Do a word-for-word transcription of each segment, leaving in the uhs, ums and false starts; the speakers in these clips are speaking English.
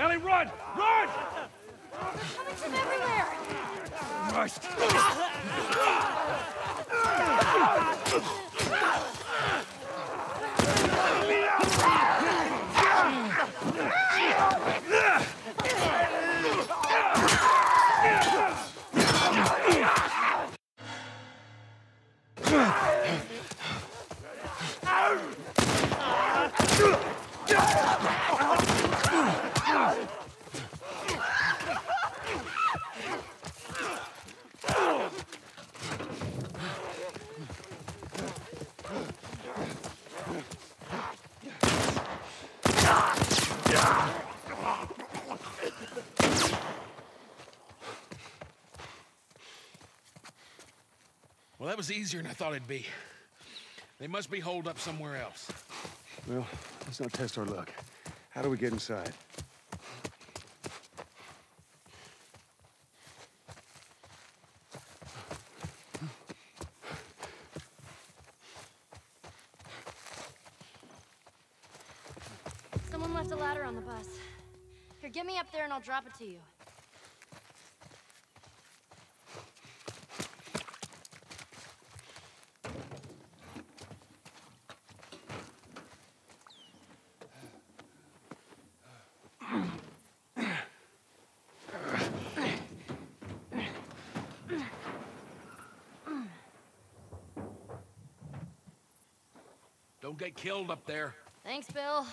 Ellie, run! Run! They're coming from everywhere! Christ! Well, that was easier than I thought it'd be. They must be holed up somewhere else. Well, let's not test our luck. How do we get inside? Someone left a ladder on the bus. Here, get me up there and I'll drop it to you. Don't get killed up there. Thanks, Bill.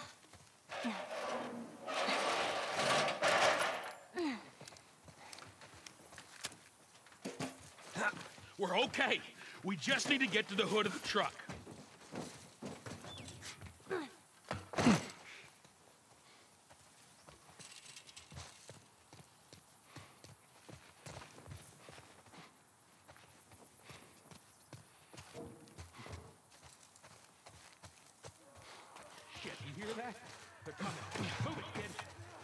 We're okay. We just need to get to the hood of the truck. Shit, you hear that? They're coming. Move it, kid.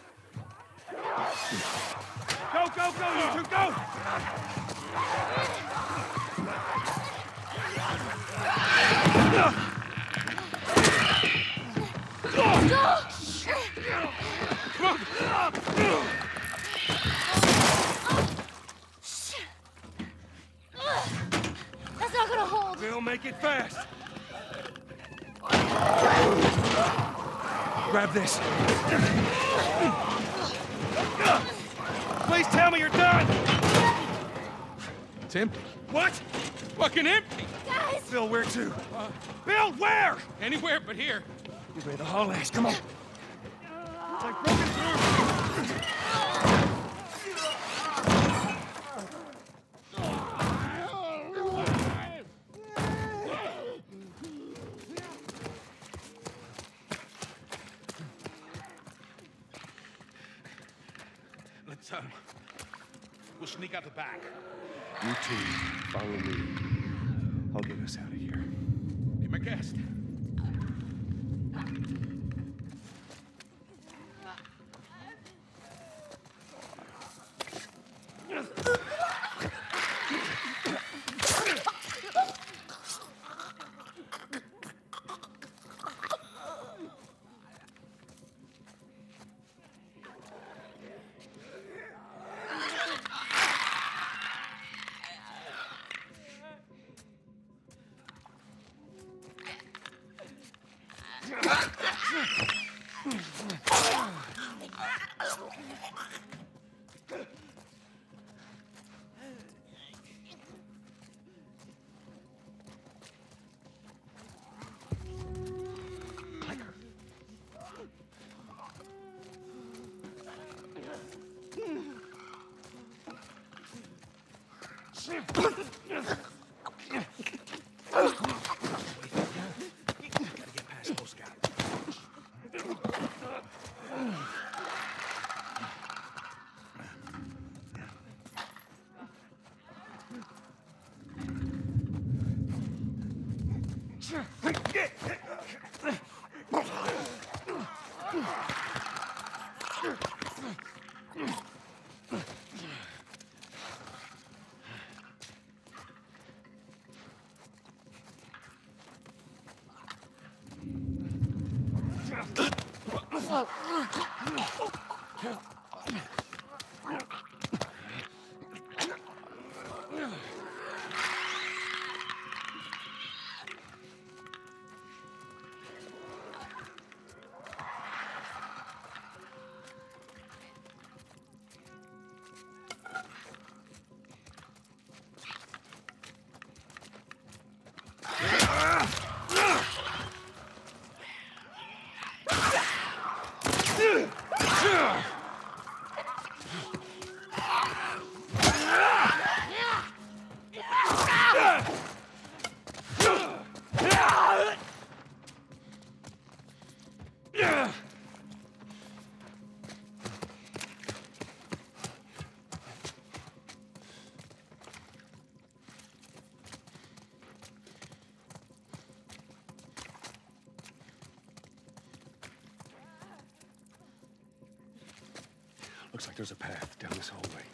Go, go, go, you two, go! That's not gonna hold. We'll make it fast. Grab this. Please tell me you're done! It's empty. What? Fucking empty! Guys! Bill, where to? Uh, Bill, where? Anywhere but here. You made the haul ass, come on. It's like broken through. Let's, um... we'll sneak out the back. You two, follow me. I'll get us out of here. Be my guest. Looks like there's a path down this hallway.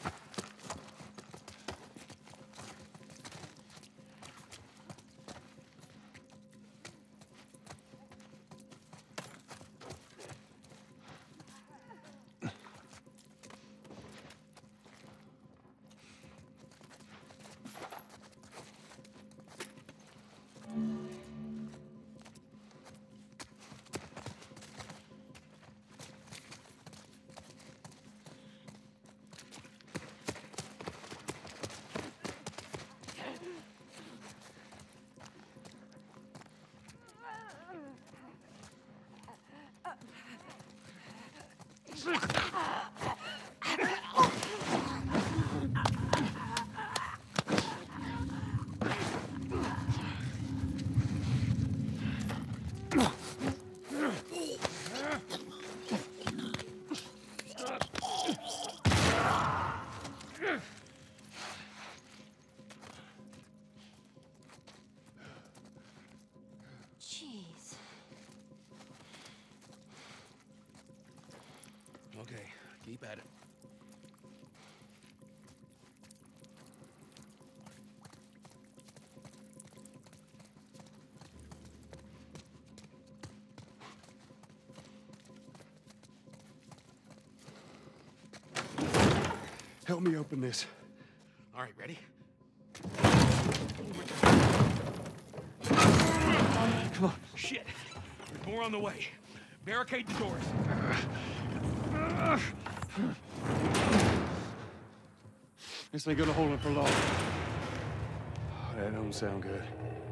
Jeez. Okay, keep at it. Help me open this. All right, ready? Come on. Shit. There's more on the way. Barricade the doors. This ain't gonna hold him for long. That don't sound good.